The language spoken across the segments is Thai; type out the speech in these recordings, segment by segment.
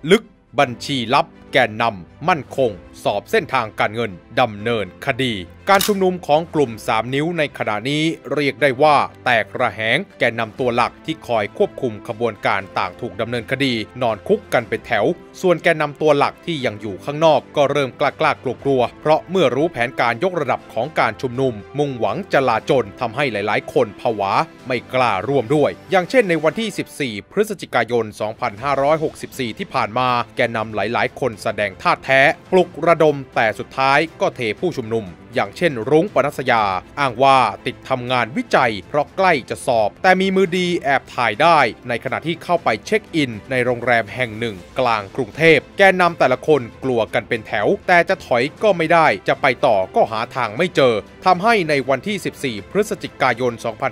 ลึกบัญชีลับแกนนำมั่นคงสอบเส้นทางการเงินดำเนินคดีการชุมนุมของกลุ่ม3 นิ้วในขณะนี้เรียกได้ว่าแตกระแหงแกนนำตัวหลักที่คอยควบคุมขบวนการต่างถูกดำเนินคดีนอนคุกกันเป็นแถวส่วนแกนนำตัวหลักที่ยังอยู่ข้างนอกก็เริ่มกล้ากลัวเพราะเมื่อรู้แผนการยกระดับของการชุมนุมมุ่งหวังจลาจลทำให้หลายๆคนผวาไม่กล้าร่วมด้วยอย่างเช่นในวันที่14 พฤศจิกายน 2564 ที่ผ่านมาแกนนำหลายๆคนแสดงท่าแท้ปลุกระดมแต่สุดท้ายก็เทผู้ชุมนุมอย่างเช่นรุ้งปนัสยาอ้างว่าติดทำงานวิจัยเพราะใกล้จะสอบแต่มีมือดีแอบถ่ายได้ในขณะที่เข้าไปเช็คอินในโรงแรมแห่งหนึ่งกลางกรุงเทพแกนนำแต่ละคนกลัวกันเป็นแถวแต่จะถอยก็ไม่ได้จะไปต่อก็หาทางไม่เจอทำให้ในวันที่14 พฤศจิกายน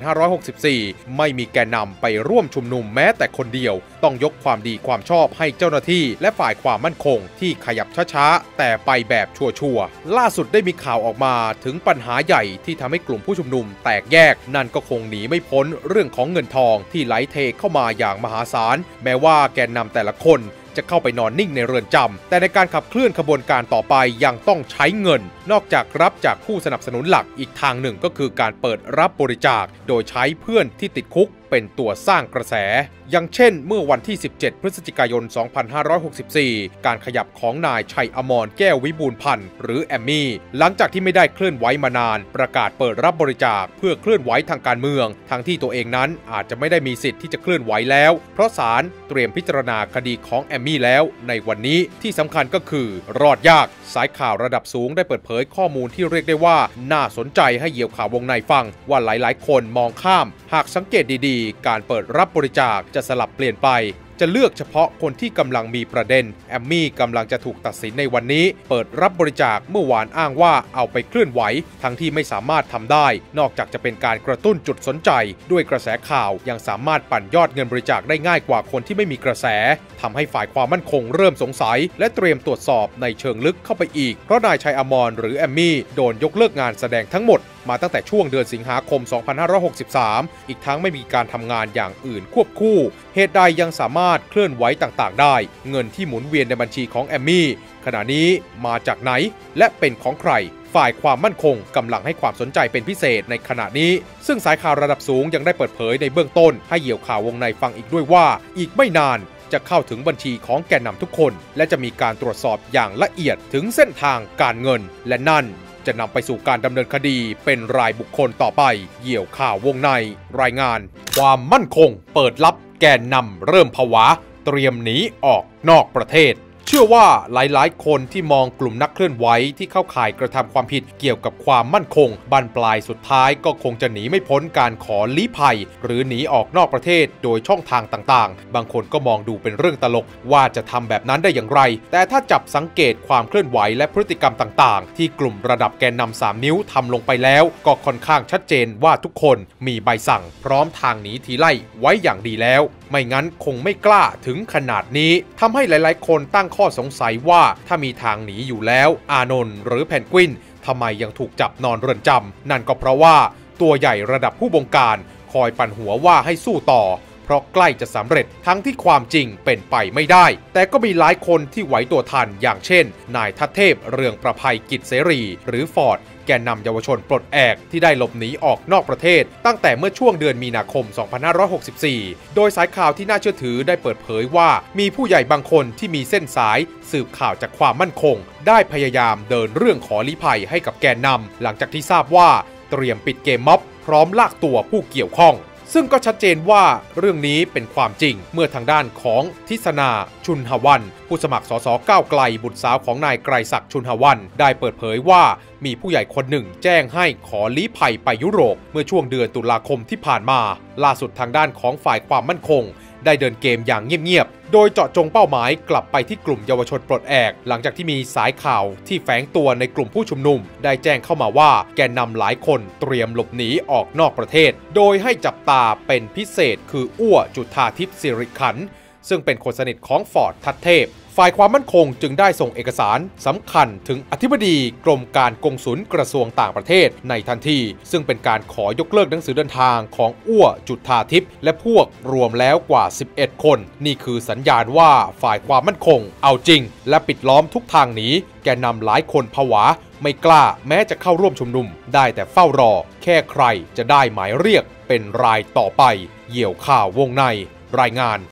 2564 ไม่มีแกนนำไปร่วมชุมนุมแม้แต่คนเดียวต้องยกความดีความชอบให้เจ้าหน้าที่และฝ่ายความมั่นคงที่ขยับช้าๆแต่ไปแบบชัวร์ๆล่าสุดได้มีข่าวออกมาถึงปัญหาใหญ่ที่ทำให้กลุ่มผู้ชุมนุมแตกแยกนั่นก็คงหนีไม่พ้นเรื่องของเงินทองที่ไหลเทเข้ามาอย่างมหาศาลแม้ว่าแกนนำแต่ละคนจะเข้าไปนอนนิ่งในเรือนจำแต่ในการขับเคลื่อนขบวนการต่อไปยังต้องใช้เงินนอกจากรับจากผู้สนับสนุนหลักอีกทางหนึ่งก็คือการเปิดรับบริจาคโดยใช้เพื่อนที่ติดคุกเป็นตัวสร้างกระแสอย่างเช่นเมื่อวันที่17 พฤศจิกายน 2564 การขยับของนายชัยอมรแก้ววิบูลย์พันธ์หรือแอมมี่หลังจากที่ไม่ได้เคลื่อนไหวมานานประกาศเปิดรับบริจาคเพื่อเคลื่อนไหวทางการเมืองทั้งที่ตัวเองนั้นอาจจะไม่ได้มีสิทธิ์ที่จะเคลื่อนไหวแล้วเพราะศาลเตรียมพิจารณาคดีของแอมมี่แล้วในวันนี้ที่สำคัญก็คือรอดยากสายข่าวระดับสูงได้เปิดเผยข้อมูลที่เรียกได้ว่าน่าสนใจให้เหยี่ยวข่าววงในฟังว่าหลายๆคนมองข้ามหากสังเกตดีๆการเปิดรับบริจาคจะสลับเปลี่ยนไปจะเลือกเฉพาะคนที่กำลังมีประเด็นแอมมี่กำลังจะถูกตัดสินในวันนี้เปิดรับบริจาคเมื่อวานอ้างว่าเอาไปเคลื่อนไหวทั้งที่ไม่สามารถทำได้นอกจากจะเป็นการกระตุ้นจุดสนใจด้วยกระแสข่าวยังสามารถปั่นยอดเงินบริจาคได้ง่ายกว่าคนที่ไม่มีกระแสทำให้ฝ่ายความมั่นคงเริ่มสงสัยและเตรียมตรวจสอบในเชิงลึกเข้าไปอีกเพราะนายชัยอมรหรือแอมมี่โดนยกเลิกงานแสดงทั้งหมดมาตั้งแต่ช่วงเดือนสิงหาคม 2563 อีกทั้งไม่มีการทำงานอย่างอื่นควบคู่เหตุใดยังสามารถเคลื่อนไหวต่างๆได้เงินที่หมุนเวียนในบัญชีของแอมมี่ขณะนี้มาจากไหนและเป็นของใครฝ่ายความมั่นคงกำลังให้ความสนใจเป็นพิเศษในขณะนี้ซึ่งสายข่าวระดับสูงยังได้เปิดเผยในเบื้องต้นให้เหยี่ยวข่าววงในฟังอีกด้วยว่าอีกไม่นานจะเข้าถึงบัญชีของแกนนำทุกคนและจะมีการตรวจสอบอย่างละเอียดถึงเส้นทางการเงินและนั่นจะนำไปสู่การดำเนินคดีเป็นรายบุคคลต่อไปเหยี่ยวข่าววงในรายงานความมั่นคงเปิดลับแกนนำเริ่มผวาเตรียมหนีออกนอกประเทศเชื่อว่าหลายๆคนที่มองกลุ่มนักเคลื่อนไหวที่เข้าข่ายกระทำความผิดเกี่ยวกับความมั่นคงบั้นปลายสุดท้ายก็คงจะหนีไม่พ้นการขอลี้ภัยหรือหนีออกนอกประเทศโดยช่องทางต่างๆบางคนก็มองดูเป็นเรื่องตลกว่าจะทำแบบนั้นได้อย่างไรแต่ถ้าจับสังเกตความเคลื่อนไหวและพฤติกรรมต่างๆที่กลุ่มระดับแกนนำ3 นิ้วทำลงไปแล้วก็ค่อนข้างชัดเจนว่าทุกคนมีใบสั่งพร้อมทางหนีทีไล่ไว้อย่างดีแล้วไม่งั้นคงไม่กล้าถึงขนาดนี้ทำให้หลายๆคนตั้งข้อสงสัยว่าถ้ามีทางหนีอยู่แล้วอานนท์หรือแพนกวินทำไมยังถูกจับนอนเรือนจำนั่นก็เพราะว่าตัวใหญ่ระดับผู้บงการคอยปั่นหัวว่าให้สู้ต่อเพราะใกล้จะสำเร็จทั้งที่ความจริงเป็นไปไม่ได้แต่ก็มีหลายคนที่ไหวตัวทันอย่างเช่นนายทัศเทพเรืองประภัยกิจเสรีหรือฟอร์ดแกนนำเยาวชนปลดแอกที่ได้หลบหนีออกนอกประเทศตั้งแต่เมื่อช่วงเดือนมีนาคม 2564 โดยสายข่าวที่น่าเชื่อถือได้เปิดเผยว่ามีผู้ใหญ่บางคนที่มีเส้นสายสืบข่าวจากความมั่นคงได้พยายามเดินเรื่องขอลี้ภัยให้กับแกนนำหลังจากที่ทราบว่าเตรียมปิดเกมม็อบพร้อมลากตัวผู้เกี่ยวข้องซึ่งก็ชัดเจนว่าเรื่องนี้เป็นความจริงเมื่อทางด้านของทิศนาชุนหวันผู้สมัครสสก้าวไกลบุตรสาวของนายไกรศักดิ์ชุนหวันได้เปิดเผยว่ามีผู้ใหญ่คนหนึ่งแจ้งให้ขอลี้ภัยไปยุโรปเมื่อช่วงเดือนตุลาคมที่ผ่านมาล่าสุดทางด้านของฝ่ายความมั่นคงได้เดินเกมอย่างเงียบๆโดยเจาะจงเป้าหมายกลับไปที่กลุ่มเยาวชนปลดแอกหลังจากที่มีสายข่าวที่แฝงตัวในกลุ่มผู้ชุมนุมได้แจ้งเข้ามาว่าแกนนำหลายคนเตรียมหลบหนีออกนอกประเทศโดยให้จับตาเป็นพิเศษคืออ้วจุฑาทิพย์สิริขันธ์ซึ่งเป็นคนสนิทของฟอร์ดทัศเทพฝ่ายความมั่นคงจึงได้ส่งเอกสารสำคัญถึงอธิบดีกรมการกงสุลกระทรวงต่างประเทศในทันทีซึ่งเป็นการขอยกเลิกหนังสือเดินทางของอ้วจุฑาทิพย์และพวกรวมแล้วกว่า11คนนี่คือสัญญาณว่าฝ่ายความมั่นคงเอาจริงและปิดล้อมทุกทางหนีแกนนำหลายคนผวาไม่กล้าแม้จะเข้าร่วมชุมนุมได้แต่เฝ้ารอแค่ใครจะได้หมายเรียกเป็นรายต่อไปเหยี่ยวข่าววงในรายงาน